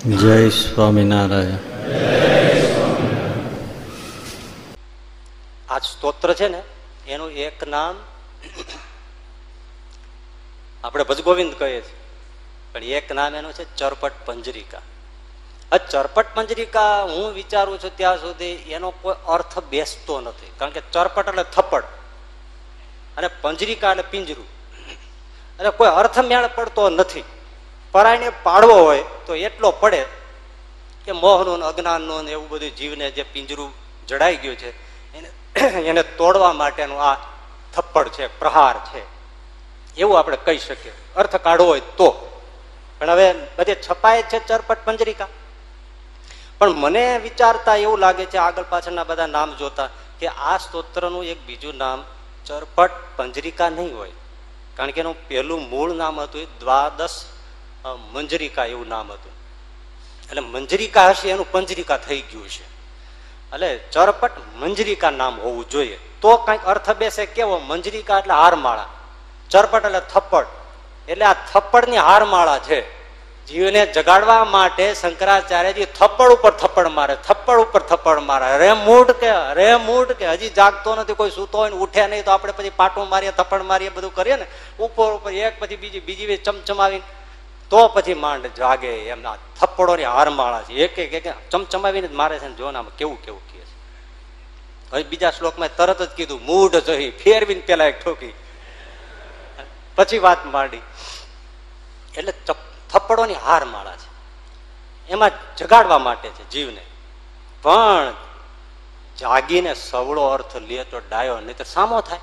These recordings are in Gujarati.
જય સ્વામિનારાયણ. આ સ્તોત્ર છે ને એનું એક નામ આપણે ભજગોવિંદ કહીએ છીએ, પણ એક નામ એનું છે ચરપટ પંજરિકા. આ ચરપટ પંજરિકા હું વિચારું છું ત્યાં સુધી એનો કોઈ અર્થ બેસતો નથી, કારણ કે ચરપટ એટલે થપ્પડ અને પંજરિકા એટલે પિંજરું, અને કોઈ અર્થ મેળ પડતો નથી. પરાયને પાડવો હોય તો એટલો પડે કે મોહનું અજ્ઞાનનું એવું બધું જીવને જે પિંજરું જડાઈ ગયું છે એને તોડવા માટેનું આ થપ્પડ છે, પ્રહાર છે, એવું આપણે કહી શકીએ અર્થ કાઢવો હોય તો. પણ હવે બધે છપાય છે ચરપટ પંજરિકા. પણ મને વિચારતા એવું લાગે છે આગળ પાછળના બધા નામ જોતા કે આ સ્તોત્રનું એક બીજું નામ ચરપટ પંજરિકા નહીં હોય, કારણ કે એનું પહેલું મૂળ નામ હતું દ્વાદશ મંજરિકા એવું નામ હતું. એટલે મંજરિકા હશે એનું પંજરિકા થઈ ગયું છે, એટલે ચરપટ મંજરિકા નામ હોવું જોઈએ તો કઈક અર્થ બેસે. કેવો? મંજરિકા એટલે હારમાળા, ચરપટ એટલે થપ્પડ, એટલે આ થપ્પડની હારમાળા છે. જીવને જગાડવા માટે શંકરાચાર્યજી થપ્પડ ઉપર થપ્પડ મારે, થપ્પડ ઉપર થપ્પડ મારે. રે મૂઢ કે હજી જાગતો નથી, કોઈ સૂતો હોય ને ઉઠે નહીં તો આપણે પછી પાટું મારીએ, થપ્પડ મારીએ, બધું કરીએ ને ઉપર ઉપર એક પછી બીજી ચમચમાવીને તો પછી માંડ જાગે. એમના થપ્પડોની હારમાળા છે, એક એક ચમચમાવીને જ મારે છે. જો આમાં કેવું કેવું કહે છે. હવે બીજા શ્લોકમાં તરત જ કીધું મૂઢ જહી, ફેરવીને પેલા એક ઠોકી, પછી વાત માંડી. એટલે થપ્પડોની હારમાળા છે, એમાં જગાડવા માટે છે જીવને. પણ જાગીને સવળો અર્થ લે તો ડાયો, નહીં તો સામો થાય.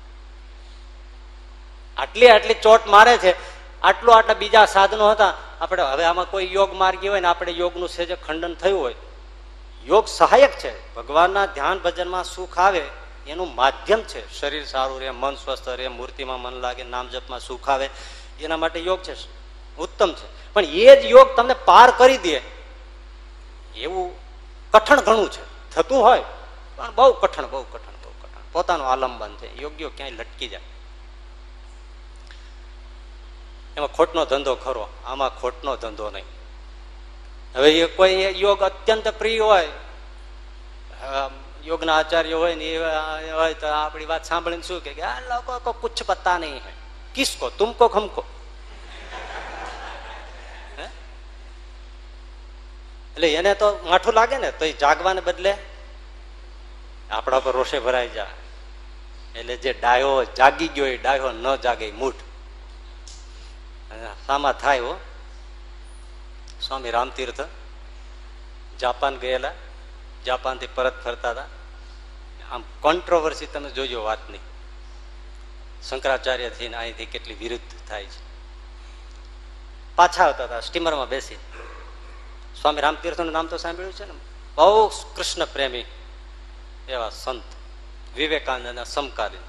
આટલી ચોટ મારે છે. આટલા બીજા સાધનો હતા. આપણે હવે આમાં કોઈ યોગ માર્ગી હોય ને આપણે યોગનું છે જે ખંડન થયું હોય, યોગ સહાયક છે. ભગવાનના ધ્યાન ભજનમાં સુખ આવે એનું માધ્યમ છે. શરીર સારું રહે, મન સ્વસ્થ રહે, મૂર્તિમાં મન લાગે, નામ જપમાં સુખ આવે, એના માટે યોગ છે, ઉત્તમ છે. પણ એ જ યોગ તમને પાર કરી દે એવું કઠણ ઘણું છે. થતું હોય પણ બહુ કઠણ. પોતાનું આલંબન છે, યોગ્ય ક્યાંય લટકી જાય. એમાં ખોટનો ધંધો ખરો, આમાં ખોટનો ધંધો નહીં. હવે એ કોઈ યોગ અત્યંત પ્રિય હોય, યોગના આચાર્ય હોય ને એ હોય તો આપણી વાત સાંભળીને શું કે આ લોકો કો કુછ પતા નહીં હૈ, કિસકો, તુમકો ખમકો. એટલે એને તો માઠું લાગે ને તો એ જાગવાને બદલે આપણા પર રોષે ભરાઈ જાય. એટલે જે ડાયો જાગી ગયો એ ડાયો ન જાગે મૂઠ. સામા થાય હો. સ્વામી રામતીર્થ જાપાન ગયેલા, જાપાનથી પરત ફરતા હતા. આમ કોન્ટ્રોવર્સી તમે જોજો વાતની, શંકરાચાર્ય થઈને અહીંથી કેટલી વિરુદ્ધ થાય છે. પાછા આવતા હતા સ્ટીમરમાં બેસી. સ્વામી રામતીર્થનું નામ તો સાંભળ્યું છે ને, બહુ કૃષ્ણ પ્રેમી એવા સંત, વિવેકાનંદના સમકાલીન.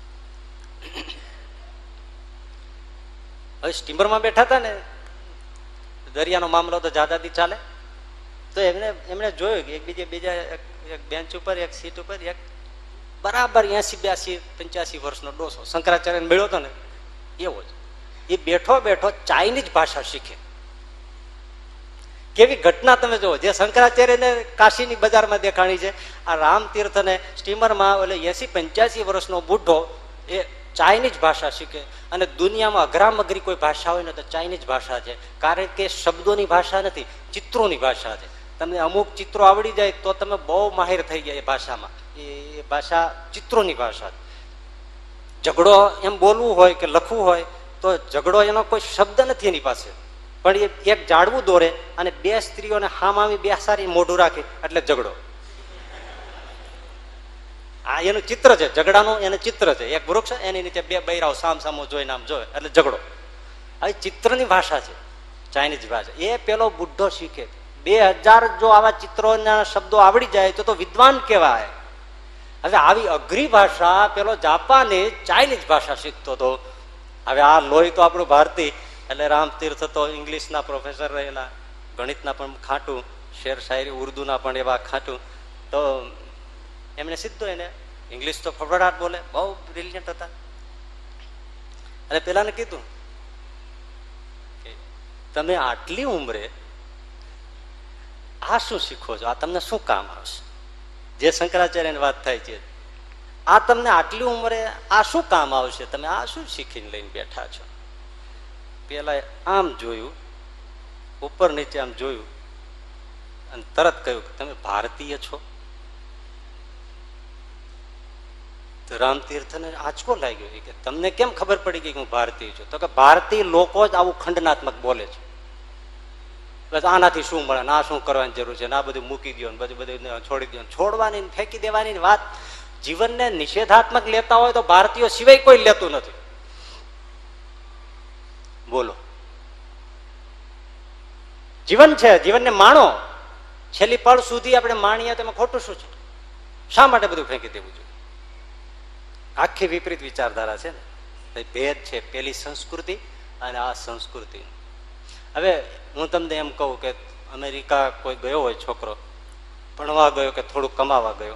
હવે સ્ટીમરમાં બેઠા હતા ને, દરિયાનો મામલો તો જાદાથી ચાલે, તો એમણે જોયું કે બીજા એક બેન્ચ ઉપર, એક સીટ ઉપર એક બરાબર 80, 82, 85 વર્ષનો ડોસો શંકરાચાર્યને મળ્યો હતો ને એવો જ. એ બેઠો ચાઇનીઝ ભાષા શીખે. કેવી ઘટના તમે જુઓ, જે શંકરાચાર્યને કાશીની બજારમાં દેખાણી છે, આ રામતીર્થને સ્ટીમરમાં એટલે 80, 85 વર્ષનો બુઢો એ ચાઇનીઝ ભાષા શીખે. અને દુનિયામાં અઘરામઘરી કોઈ ભાષા હોય ને તો ચાઇનીઝ ભાષા છે, કારણ કે શબ્દોની ભાષા નથી, ચિત્રોની ભાષા છે. તમને અમુક ચિત્રો આવડી જાય તો તમે બહુ માહિર થઈ ગયા એ ભાષામાં. એ ભાષા ચિત્રોની ભાષા. ઝઘડો એમ બોલવું હોય કે લખવું હોય તો ઝઘડો એનો કોઈ શબ્દ નથી એની પાસે, પણ એ એક ઝાડવું દોરે અને બે સ્ત્રીઓને હામામી બેસાડી મોઢું રાખે એટલે ઝઘડો. આ એનું ચિત્ર છે, ઝઘડાનું એનું ચિત્ર છે. એક વૃક્ષ એની નીચે બે બૈરાઓ સામસામો જોઈને આમ જોવે એટલે ઝઘડો. આ ચિત્રની ભાષા છે, ચાઇનીઝ ભાષા. એ પેલો બુઢો શીખે. 2000 જો આવા ચિત્રોના શબ્દો આવડી જાય તો વિદ્વાન કહેવાય. હવે આવી અઘરી ભાષા પેલો જાપાની ચાઇનીઝ ભાષા શીખતો હતો. હવે આ લોહી તો આપણું ભારતીય, એટલે રામતીર્થ તો ઇંગ્લિશના પ્રોફેસર રહેલા, ગણિતના પણ ખાટું, શેર શાયરી ઉર્દુના પણ એવા ખાટું. તો એમણે સીધું એને ઇંગ્લિશ તો ફફડાટ બોલે, બહુ બ્રિલિયન્ટ હતા. અને પેલાને કીધું કે તમે આટલી ઉંમરે આ શું શીખો છો, આ તમને શું કામ આવશે? જે શંકરાચાર્યની વાત થાય છે, આ તમને આટલી ઉંમરે આ શું કામ આવશે? તમે આ શું શીખીને લઈને બેઠા છો? પેલા આમ જોયું, ઉપર નીચે આમ જોયું અને તરત કહ્યું કે તમે ભારતીય છો. તો રામતીર્થને આંચકો લાગ્યો કે તમને કેમ ખબર પડી ગઈ કે હું ભારતીય છું? તો કે ભારતીય લોકો જ આવું ખંડનાત્મક બોલે છે. બસ આનાથી શું મળે, આ શું કરવાની જરૂર છે, આ બધું મૂકી દો, બધું છોડી દો. છોડવાની ફેંકી દેવાની વાત જીવનને નિષેધાત્મક લેતા હોય તો ભારતીયો સિવાય કોઈ લેતું નથી. બોલો, જીવન છે, જીવનને માણો. છેલ્લી પળ સુધી આપણે માણીએ તો એમાં ખોટું શું છે? શા માટે બધું ફેંકી દેવું જોઈએ? આખી વિપરીત વિચારધારા છે ને, ભેદ છે પેલી સંસ્કૃતિ અને આ સંસ્કૃતિ. હવે હું તમને એમ કહું કે અમેરિકા કોઈ ગયો હોય છોકરો, ભણવા ગયો કે થોડુંક કમાવા ગયો,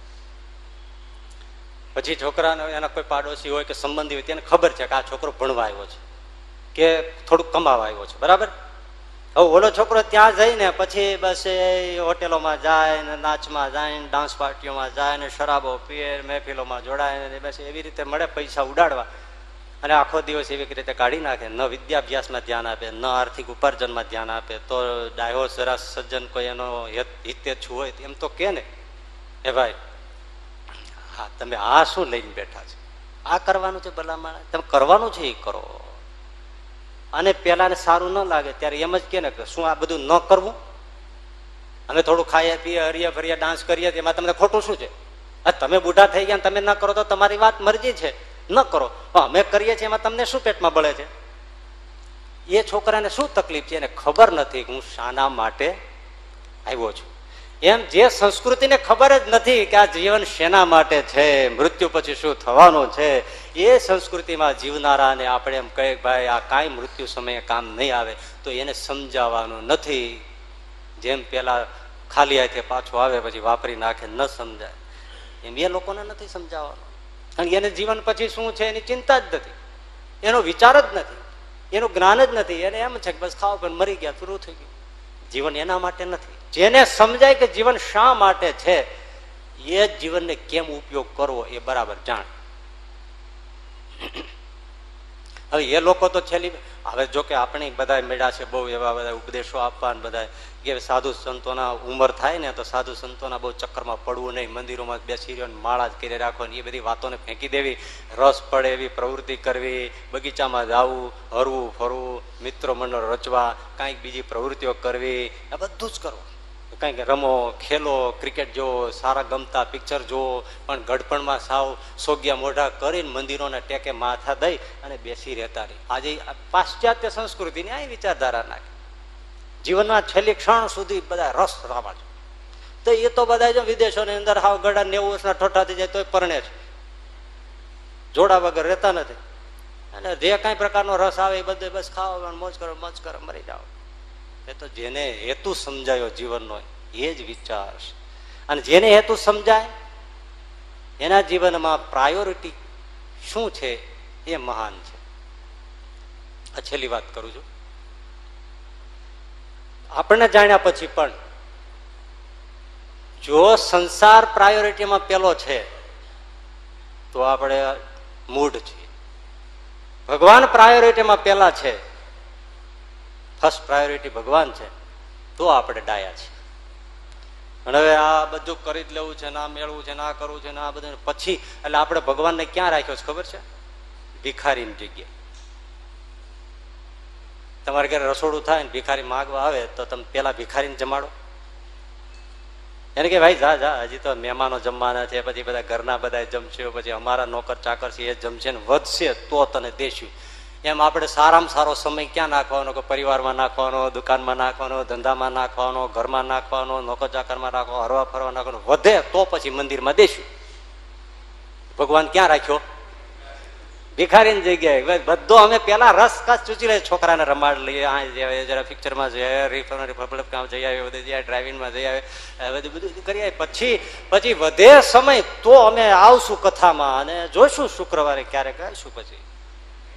પછી છોકરાને એના કોઈ પાડોશી હોય કે સંબંધી હોય તેને ખબર છે કે આ છોકરો ભણવા આવ્યો છે કે થોડુંક કમાવા આવ્યો છે, બરાબર? હવે ઓલો છોકરો ત્યાં જઈને પછી બસ એ હોટેલોમાં જાય ને, નાચમાં જાય ને, ડાન્સ પાર્ટીઓમાં જાય ને, શરાબો પીએ, મહેફિલોમાં જોડાય ને, બસ એવી રીતે મળે પૈસા ઉડાડવા અને આખો દિવસ એવી રીતે કાઢી નાખે. ન વિદ્યાભ્યાસમાં ધ્યાન આપે, ન આર્થિક ઉપાર્જનમાં ધ્યાન આપે. તો ડાયો સરા સજ્જન કોઈ એનો હિતેચ્છુ હોય એમ તો કે ને, હે ભાઈ હા તમે આ શું લઈને બેઠા છો? આ કરવાનું છે ભલામણ, તમે કરવાનું છે એ કરો. અને પેલાને સારું ન લાગે ત્યારે એમ જ કે ને કે શું આ બધું ન કરવું? અમે થોડું ખાઈએ પીએ, હરીએ ફરીએ, ડાન્સ કરીએ, એમાં તમને ખોટું શું છે? તમે બુઢા થઈ ગયા, તમે ન કરો તો તમારી વાત મરજી છે, ન કરો. અમે કરીએ છીએ એમાં તમને શું પેટમાં બળે છે? એ છોકરાને શું તકલીફ છે એને ખબર નથી કે હું શાના માટે આવ્યો છું. એમ જે સંસ્કૃતિને ખબર જ નથી કે આ જીવન શેના માટે છે, મૃત્યુ પછી શું થવાનું છે, એ સંસ્કૃતિમાં જીવનારાને આપણે એમ કહીએ ભાઈ આ કાંઈ મૃત્યુ સમયે કામ નહીં આવે, તો એને સમજાવવાનું નથી. જેમ પેલા ખાલી હાથે પાછું આવે પછી વાપરી નાખે, ન સમજાય એમ એ લોકોને નથી સમજાવવાનું. કારણ કે એને જીવન પછી શું છે એની ચિંતા જ નથી, એનો વિચાર જ નથી, એનું જ્ઞાન જ નથી. એને એમ છે કે બસ ખાવ પણ મરી ગયા, પૂરું થઈ ગયું. જીવન એના માટે નથી. જેને સમજાય કે જીવન શા માટે છે, એ જ જીવનને કેમ ઉપયોગ કરવો એ બરાબર જાણ. હવે એ લોકો તો છેલ્લી હવે જો કે આપણે બધા મેળા છે બહુ એવા બધા ઉપદેશો આપવા, બધા કે સાધુ સંતોના ઉંમર થાય ને તો સાધુ સંતોના બહુ ચક્કરમાં પડવું નહીં, મંદિરોમાં બેસી રહ્યો માળા જ કરી રાખવાની, એ બધી વાતોને ફેંકી દેવી, રસ પડે એવી પ્રવૃત્તિ કરવી, બગીચામાં જવું, હરવું ફરવું, મિત્રો મંડળ રચવા, કાંઈક બીજી પ્રવૃત્તિઓ કરવી, આ બધું જ કરવું. કંઈક રમો, ખેલો, ક્રિકેટ જોવો, સારા ગમતા પિક્ચર જોવો, પણ ગઢપણમાં સાવ સોગ્યા મોઢા કરીને મંદિરોને ટેકે માથા દઈ અને બેસી રહેતા રહી. આજે પાશ્ચાત્ય સંસ્કૃતિની આ વિચારધારા નાખે. જીવનમાં છેલ્લી ક્ષણ સુધી બધા રસ રાવા છે. તો એ તો બધા જો વિદેશોની અંદર હાવ ગળા 90 વર્ષના ઠોઠા થઈ જાય તોય પરણે છે, જોડા વગર રહેતા નથી. અને જે કાંઈ પ્રકારનો રસ આવે એ બધે બસ ખાઓ, મોજ કરો, મોજ કરો, મરી જાઓ. એ તો જેને હેતુ સમજાયો જીવનનો એ જ વિચાર છે. અને જેને હેતુ સમજાય એના જીવનમાં પ્રાયોરિટી શું છે એ મહાન છે. આ છેલ્લી વાત કરું છું. આપણને જાણ્યા પછી પણ જો સંસાર પ્રાયોરિટીમાં પેલો છે તો આપણે મૂઢ છીએ. ભગવાન પ્રાયોરિટીમાં પેલા છે, ફર્સ્ટ પ્રાયોરિટી ભગવાન છે, તો આપણે ડાયા છીએ. અને હવે આ બધું કરી જ લેવું છે, ના મેળવું છે, ના કરવું છે, ના બધું પછી એટલે આપણે ભગવાનને ક્યાં રાખ્યો છે ખબર છે? ભિખારીની જગ્યાએ. તમારે ઘરે રસોડું થાય ને ભિખારી માગવા આવે તો તમે પેલા ભિખારીને જમાડો? એને કે ભાઈ જા જા, હજી તો મહેમાનો જમવાના છે, પછી બધા ઘરના બધા જમશે, પછી અમારા નોકર ચાકર છે એ જમશે ને વધશે તો તને દેશું. એમ આપણે સારામાં સારો સમય ક્યાં નાખવાનો? કે પરિવારમાં નાખવાનો, દુકાનમાં નાખવાનો, ધંધામાં નાખવાનો, ઘરમાં નાખવાનો, નોકર ચાકરમાં નાખવાનો, હરવા ફરવા નાખવાનો, વધે તો પછી મંદિરમાં દેશું. ભગવાન ક્યાં રાખ્યો? ભિખારીની જગ્યાએ. બધો અમે પેલા રસ કાચ ચૂચી લઈએ, છોકરાને રમાડ લઈએ, જરા પિક્ચરમાં જઈ રિપબ્લિક જઈ આવે, બધું ડ્રાઇવિંગમાં જઈ આવે, બધું કરી આવે. પછી વધે સમય તો અમે આવશું કથામાં અને જોઈશું શુક્રવારે ક્યારેક આવીશું. પછી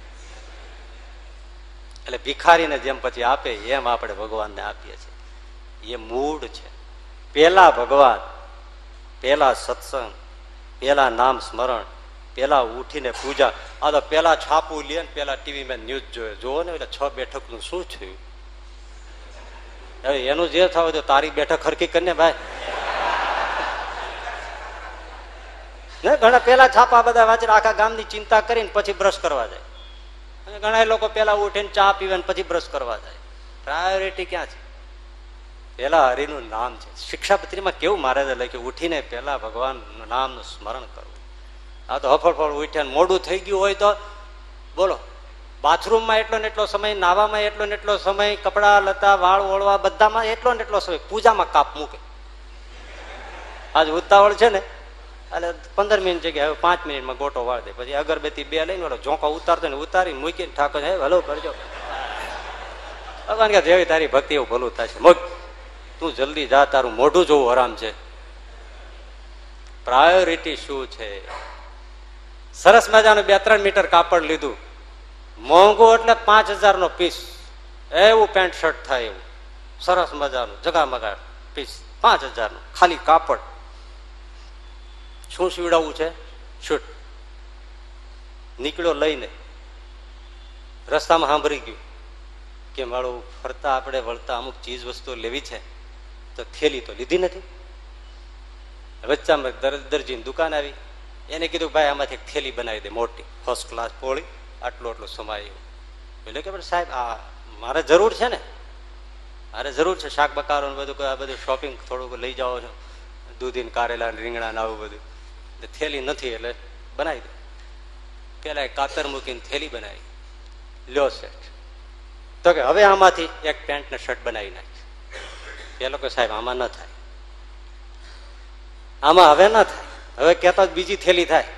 એટલે ભિખારીને જેમ પછી આપે એમ આપણે ભગવાનને આપીએ છીએ. એ મૂળ છે. પેલા ભગવાન, પેલા સત્સંગ, પેલા નામ સ્મરણ, પેલા ઉઠીને પૂજા. આ તો પેલા છાપું લે ને પેલા ટીવીમાં ન્યૂઝ જોયો. જોવો ને એટલે 6 બેઠકનું શું થયું? હવે એનું જે થયું તો તારી બેઠક હરકી કરીને ભાઈ. ને ઘણા પેલા છાપા બધા વાંચે આખા ગામની ચિંતા કરીને પછી બ્રશ કરવા જાય. અને ઘણા લોકો પેલા ઉઠીને ચા પીવે ને પછી બ્રશ કરવા જાય. પ્રાયોરિટી ક્યાં છે? પેલા હરિનું નામ છે. શિક્ષાપત્રીમાં કેવું મહારાજે લખ્યું, ઉઠીને પેલા ભગવાન નામનું સ્મરણ કરવું. આ તો હફળફળ ઉઠ્યા મોડું થઈ ગયું હોય તો બોલો, બાથરૂમમાં એટલો ને એટલો સમય, નાવામાં એટલો ને એટલો સમય, કપડા લતા વાળ ઓળવા બધામાં એટલો ને એટલો સમય, પૂજામાં કાપ મૂકે. આજ ઉતાવળ છે ને એટલે 15 મિનિટ જગ્યાએ હવે 5 મિનિટમાં ગોટો વાળ દે. પછી અગરબત્તી 2 લઈને ઓલો ઝોંકા ઉતારતો ને ઉતારીને મૂકીને ઠાકોર હલો કરજો. ભગવાન કે જેવી તારી ભક્તિ એવું ભલું થાય છે. મોગ તું જલ્દી જા, તારું મોઢું જોવું આરામ છે. પ્રાયોરિટી શું છે? સરસ મજાનું 2-3 મીટર કાપડ લીધું, મોંઘું એટલે 5000 નો પીસ, એવું પેન્ટ શર્ટ થાય એવું સરસ મજાનું જગામગા પીસ 5000 નું ખાલી કાપડ. શું સીવડાવવું છે? શૂટ. નીકળ્યો લઈને, રસ્તામાં સાંભળી ગયું કે મારું ફરતા આપણે વળતા અમુક ચીજ વસ્તુઓ લેવી છે, તો થેલી તો લીધી નથી. વચ્ચામાં દરજીની દુકાન આવી, એને કીધું ભાઈ આમાંથી એક થેલી બનાવી દે, મોટી ફર્સ્ટ ક્લાસ પોળી, આટલો સમાય એવું. એટલે કે સાહેબ આ મારે જરૂર છે ને, મારે જરૂર છે શાક બકારો બધું, આ બધું શોપિંગ થોડુંક લઈ જાઓ છો, દૂધીને કારેલા રીંગણા ને આવું બધું. થેલી નથી એટલે બનાવી દે. પેલા કાતર મૂકીને થેલી બનાવી. લ્યો શેઠ, તો કે હવે આમાંથી એક પેન્ટ ને શર્ટ બનાવી નાખી. પેલો કે સાહેબ આમાં ન થાય, આમાં હવે ન થાય, હવે કહેતા બીજી થેલી થાય.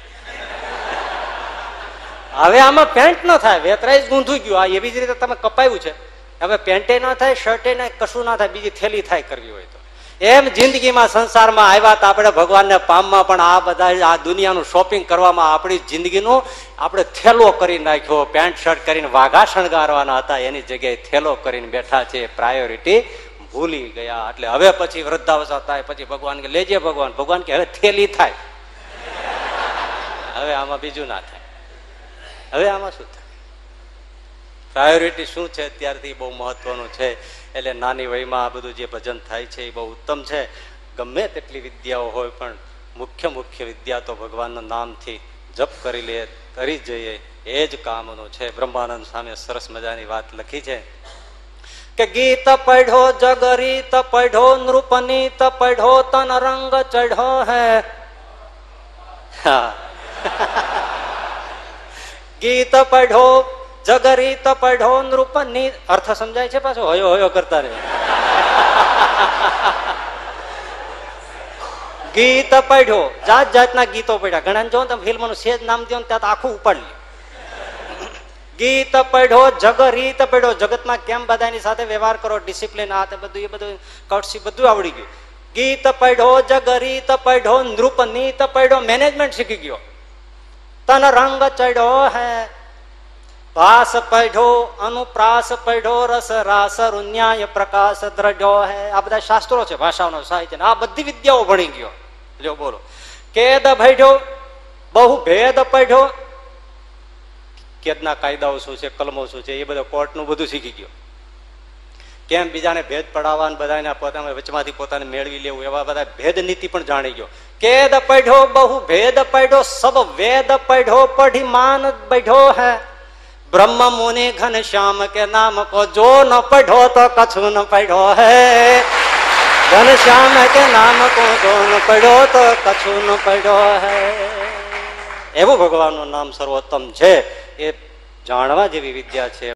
હવે આમાં પેન્ટ ન થાય, વેતરાઈ જ ગૂંધું ગયું. આ એવી જ રીતે તમે કપાયું છે. હવે પેન્ટે ન થાય, શર્ટે ન, કશું ના થાય, બીજી થેલી થાય કરવી હોય તો. એમ જિંદગીમાં સંસારમાં આવ્યા તો આપણે ભગવાનને પામવા, પણ આ બધા આ દુનિયાનું શોપિંગ કરવામાં આપણી જિંદગીનું આપણે થેલો કરી નાખ્યો. પેન્ટ શર્ટ કરીને વાઘા શણગારવાના હતા, એની જગ્યાએ થેલો કરીને બેઠા છે. પ્રાયોરિટી ભૂલી ગયા. એટલે હવે પછી વૃદ્ધાવસ્થા થાય પછી ભગવાન કે લેજે ભગવાન. ભગવાન કે હવે થેલી થાય, હવે આમાં બીજું ના થાય. હવે આમાં શું થાય? પ્રાયોરિટી શું છે અત્યારથી બહુ મહત્વનું છે. એટલે નાની વયમાં આ બધું જે ભજન થાય છે એ બહુ ઉત્તમ છે. ગમે તેટલી વિદ્યાઓ હોય પણ મુખ્ય વિદ્યા તો ભગવાનના નામથી જપ કરી લે, કરી જઈએ, એ જ કામનું છે. બ્રહ્માનંદ સામે સરસ મજાની વાત લખી છે કે ગીત પઢો જગરીત પઢો નૃપનીત પઢો તન રંગ ચઢો હે. ગીત પઢો જગરીત પઢો નૃપની, અર્થ સમજાય છે પાછો? હયો હયો કરતા રહે. ગીત પઢ્યો, જાત જાતના ગીતો પડ્યા. ઘણા જો તમે ફિલ્મનું સેજ નામ દો ત્યાં આખું ઉપાડી લે. ગીત પઢ્યો જગરીત પઢ્યો, જગતમાં કેમ બધાની સાથે વ્યવહાર કરો, ડિસિપ્લિન, આ બધું એ બધું કટસી બધું આવડી ગયું. ગીત પઢ્યો જગરીત પઢ્યો નૃપનીત પઢ્યો, મેનેજમેન્ટ શીખી ગયો. તન રંગ ચઢ્યો હે, ભાસ પઢ્યો અનુપ્રાસ પઢ્યો રસ રાસ રુન્યાય પ્રકાશ દ્રઢ્યો હે. આ બધા શાસ્ત્રો છે, ભાષાનો સાહિત્ય, આ બધી વિદ્યાઓ ભણી ગયો. જો બોલો. કેદ ભઢ્યો, બહુ ભેદ પઢ્યો, કેદના કાયદાઓ શું છે, કલમો શું છે, એ બધું કોર્ટનું બધું શીખી ગયો. કેમ બીજાને ભેદ પડાવવા, બધાને પોતાને વચમાંથી પોતાને મેળવી લેવું, એવા બધા ભેદ નીતિ પણ જાણી ગયો. કેદ પઢ્યો બહુ ભેદ પઢ્યો, સબ વેદ પઢ્યો પઢી માન બઢ્યો હે. ब्रह्म मुनि घन श्याम के नाम को जो न पढ़ो तो कछु न पढ़ो है. घन श्याम के नाम को जो न पढ़ो तो कछु न पढ़ो है. એવું ભગવાનનું નામ સર્વોત્તમ છે. એ જાણવા જેવી વિદ્યા છે.